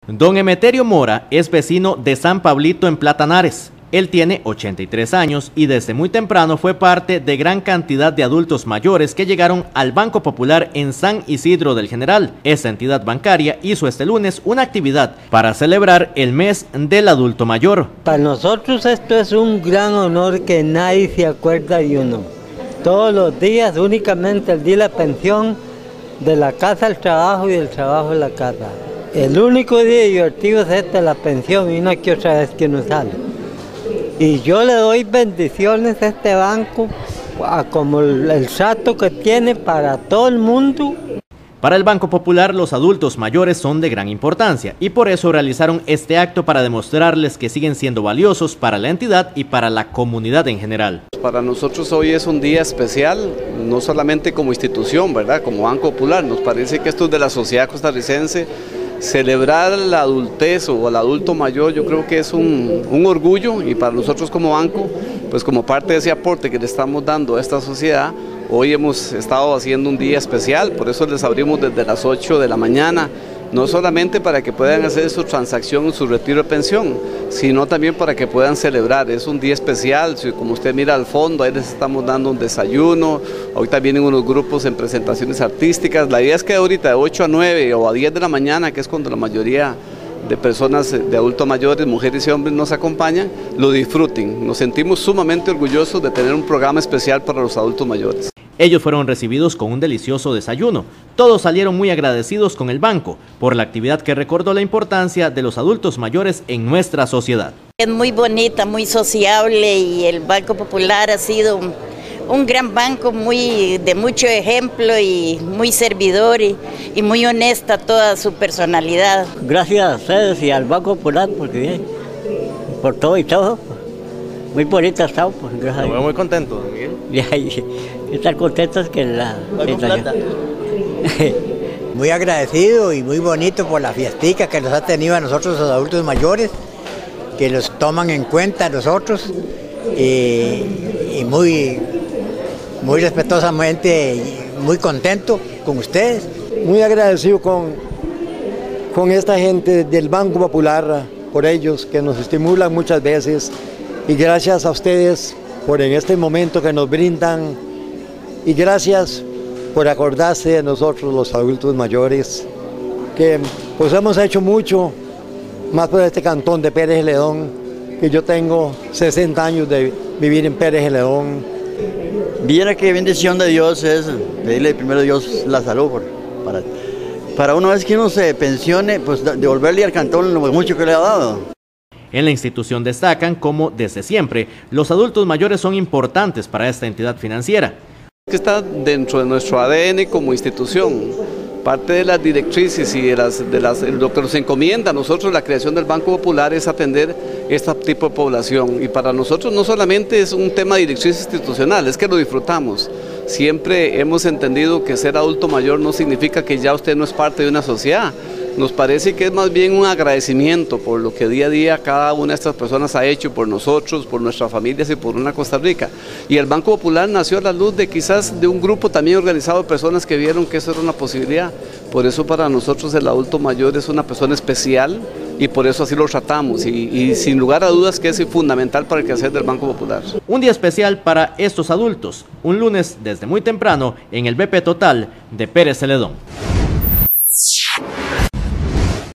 Don Emeterio Mora es vecino de San Pablito en Platanares. Él tiene 83 años y desde muy temprano fue parte de gran cantidad de adultos mayores que llegaron al Banco Popular en San Isidro del General. Esta entidad bancaria hizo este lunes una actividad para celebrar el mes del adulto mayor. Para nosotros esto es un gran honor que nadie se acuerda de uno. Todos los días, únicamente el día de la pensión, de la casa al trabajo y del trabajo a la casa. El único día divertido es este, la pensión, y no hay que otra vez que uno sale. Y yo le doy bendiciones a este banco, como el trato que tiene para todo el mundo. Para el Banco Popular, los adultos mayores son de gran importancia y por eso realizaron este acto para demostrarles que siguen siendo valiosos para la entidad y para la comunidad en general. Para nosotros hoy es un día especial, no solamente como institución, ¿verdad? Como Banco Popular, nos parece que esto es de la sociedad costarricense. Celebrar la adultez o el adulto mayor yo creo que es un orgullo, y para nosotros como banco, pues como parte de ese aporte que le estamos dando a esta sociedad, hoy hemos estado haciendo un día especial, por eso les abrimos desde las 8 de la mañana, no solamente para que puedan hacer su transacción, su retiro de pensión, sino también para que puedan celebrar. Es un día especial, como usted mira al fondo, ahí les estamos dando un desayuno, ahorita vienen unos grupos en presentaciones artísticas. La idea es que ahorita de 8 a 9 o a 10 de la mañana, que es cuando la mayoría de personas de adultos mayores, mujeres y hombres nos acompañan, lo disfruten. Nos sentimos sumamente orgullosos de tener un programa especial para los adultos mayores. Ellos fueron recibidos con un delicioso desayuno. Todos salieron muy agradecidos con el banco por la actividad que recordó la importancia de los adultos mayores en nuestra sociedad. Es muy bonita, muy sociable, y el Banco Popular ha sido un gran banco de mucho ejemplo y muy servidor y muy honesta toda su personalidad. Gracias a ustedes y al Banco Popular por todo y todo. Muy bonita ha estado, pues, gracias a Dios. Muy contento, Miguel. Y estar contentos que la situación. Muy agradecido y muy bonito por la fiestica que nos ha tenido a nosotros los adultos mayores, que los toman en cuenta a nosotros, y muy respetuosamente y muy contento con ustedes. Muy agradecido con esta gente del Banco Popular, por ellos que nos estimulan muchas veces, y gracias a ustedes por en este momento que nos brindan, y gracias por acordarse de nosotros los adultos mayores, que pues hemos hecho mucho más por este cantón de Pérez Celedón, que yo tengo 60 años de vivir en Pérez Celedón. Viera qué bendición de Dios es pedirle primero a Dios la salud para una vez que uno se pensione, pues devolverle al cantón lo mucho que le ha dado. En la institución destacan como desde siempre los adultos mayores son importantes para esta entidad financiera. Que está dentro de nuestro ADN como institución. Parte de las directrices y lo que nos encomienda a nosotros la creación del Banco Popular es atender este tipo de población, y para nosotros no solamente es un tema de directriz institucional, es que lo disfrutamos. Siempre hemos entendido que ser adulto mayor no significa que ya usted no es parte de una sociedad. Nos parece que es más bien un agradecimiento por lo que día a día cada una de estas personas ha hecho por nosotros, por nuestras familias y por una Costa Rica. Y el Banco Popular nació a la luz de quizás de un grupo también organizado de personas que vieron que eso era una posibilidad. Por eso para nosotros el adulto mayor es una persona especial, y por eso así lo tratamos, y sin lugar a dudas que es fundamental para el quehacer del Banco Popular. Un día especial para estos adultos, un lunes desde muy temprano en el BP Total de Pérez Celedón.